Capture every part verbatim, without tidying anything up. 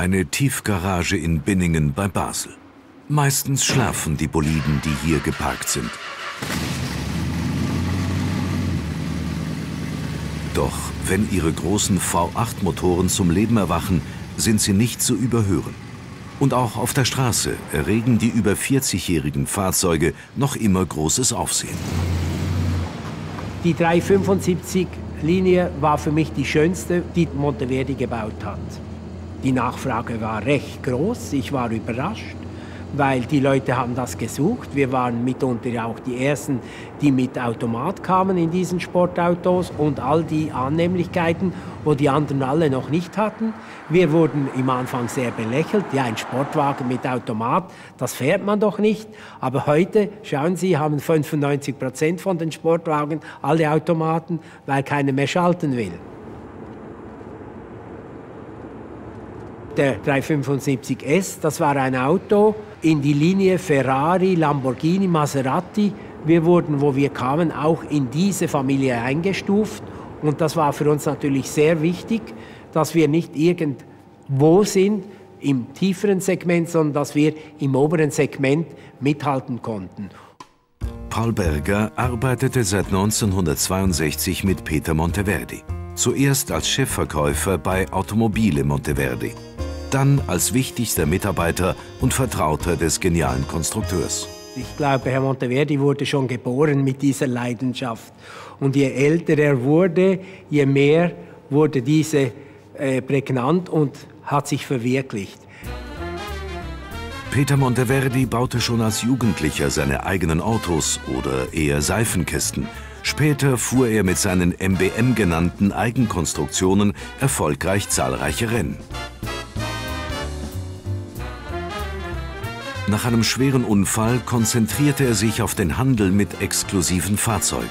Eine Tiefgarage in Binningen bei Basel. Meistens schlafen die Boliden, die hier geparkt sind. Doch wenn ihre großen V acht Motoren zum Leben erwachen, sind sie nicht zu überhören. Und auch auf der Straße erregen die über vierzigjährigen Fahrzeuge noch immer großes Aufsehen. Die dreihundertfünfundsiebzig-Linie war für mich die schönste, die Monteverdi gebaut hat. Die Nachfrage war recht groß, ich war überrascht, weil die Leute haben das gesucht. Wir waren mitunter auch die Ersten, die mit Automat kamen in diesen Sportautos und all die Annehmlichkeiten, wo die anderen alle noch nicht hatten. Wir wurden im Anfang sehr belächelt. Ja, ein Sportwagen mit Automat, das fährt man doch nicht. Aber heute, schauen Sie, haben fünfundneunzig Prozent von den Sportwagen alle Automaten, weil keiner mehr schalten will. Der dreihundertfünfundsiebzig S, das war ein Auto in die Linie Ferrari, Lamborghini, Maserati. Wir wurden, wo wir kamen, auch in diese Familie eingestuft. Und das war für uns natürlich sehr wichtig, dass wir nicht irgendwo sind im tieferen Segment, sondern dass wir im oberen Segment mithalten konnten. Paul Berger arbeitete seit neunzehnhundertzweiundsechzig mit Peter Monteverdi. Zuerst als Chefverkäufer bei Automobile Monteverdi. Dann als wichtigster Mitarbeiter und Vertrauter des genialen Konstrukteurs. Ich glaube, Herr Monteverdi wurde schon geboren mit dieser Leidenschaft. Und je älter er wurde, je mehr wurde diese äh, prägnant und hat sich verwirklicht. Peter Monteverdi baute schon als Jugendlicher seine eigenen Autos oder eher Seifenkästen. Später fuhr er mit seinen M B M genannten Eigenkonstruktionen erfolgreich zahlreiche Rennen. Nach einem schweren Unfall konzentrierte er sich auf den Handel mit exklusiven Fahrzeugen.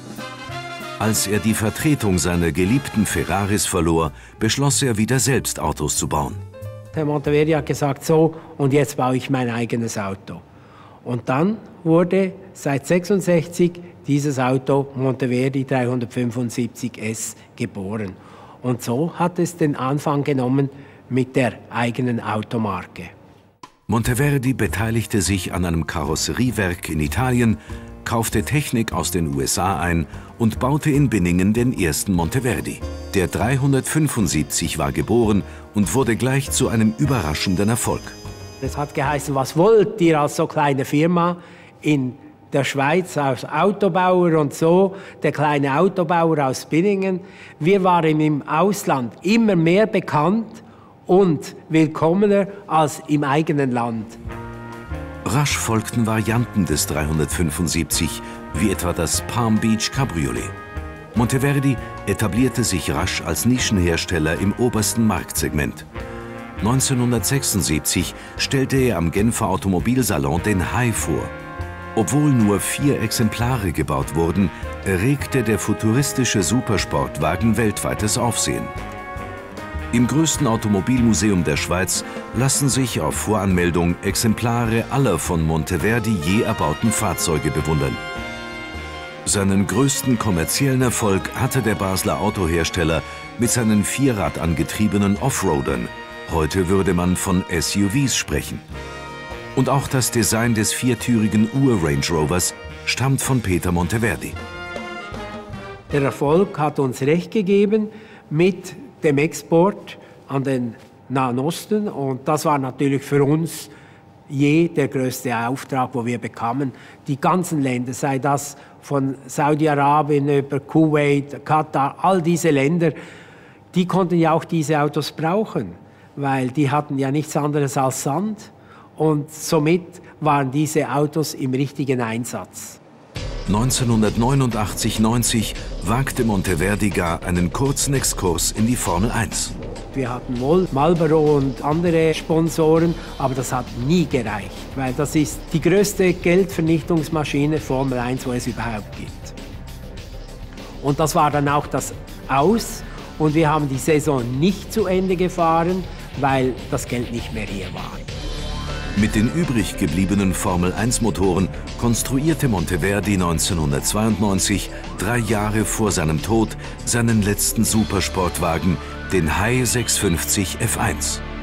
Als er die Vertretung seiner geliebten Ferraris verlor, beschloss er wieder selbst Autos zu bauen. Herr Monteverdi hat gesagt, so, und jetzt baue ich mein eigenes Auto. Und dann wurde seit sechsundsechzig dieses Auto Monteverdi dreihundertfünfundsiebzig S geboren. Und so hat es den Anfang genommen mit der eigenen Automarke. Monteverdi beteiligte sich an einem Karosseriewerk in Italien, kaufte Technik aus den U S A ein und baute in Binningen den ersten Monteverdi. Der dreihundertfünfundsiebzig war geboren und wurde gleich zu einem überraschenden Erfolg. Es hat geheißen, was wollt ihr als so kleine Firma in der Schweiz als Autobauer und so, der kleine Autobauer aus Binningen. Wir waren im Ausland immer mehr bekannt und willkommener als im eigenen Land. Rasch folgten Varianten des dreihundertfünfundsiebzig, wie etwa das Palm Beach Cabriolet. Monteverdi etablierte sich rasch als Nischenhersteller im obersten Marktsegment. neunzehnhundertsechsundsiebzig stellte er am Genfer Automobilsalon den Hai vor. Obwohl nur vier Exemplare gebaut wurden, erregte der futuristische Supersportwagen weltweites Aufsehen. Im größten Automobilmuseum der Schweiz lassen sich auf Voranmeldung Exemplare aller von Monteverdi je erbauten Fahrzeuge bewundern. Seinen größten kommerziellen Erfolg hatte der Basler Autohersteller mit seinen vierradangetriebenen Offroadern. Heute würde man von S U Vs sprechen. Und auch das Design des viertürigen Ur-Range Rovers stammt von Peter Monteverdi. Der Erfolg hat uns recht gegeben mit dem Export an den Nahen Osten. Und das war natürlich für uns je der größte Auftrag, wo wir bekamen. Die ganzen Länder, sei das von Saudi-Arabien über Kuwait, Katar, all diese Länder, die konnten ja auch diese Autos brauchen, weil die hatten ja nichts anderes als Sand. Und somit waren diese Autos im richtigen Einsatz. neunzehnhundertneunundachtzig neunzig wagte Monteverdi gar einen kurzen Exkurs in die Formel eins. Wir hatten wohl Marlboro und andere Sponsoren, aber das hat nie gereicht, weil das ist die größte Geldvernichtungsmaschine Formel eins, wo es überhaupt gibt. Und das war dann auch das Aus und wir haben die Saison nicht zu Ende gefahren, weil das Geld nicht mehr hier war. Mit den übrig gebliebenen Formel eins Motoren konstruierte Monteverdi neunzehnhundertzweiundneunzig, drei Jahre vor seinem Tod, seinen letzten Supersportwagen, den Hai sechshundertfünfzig F eins.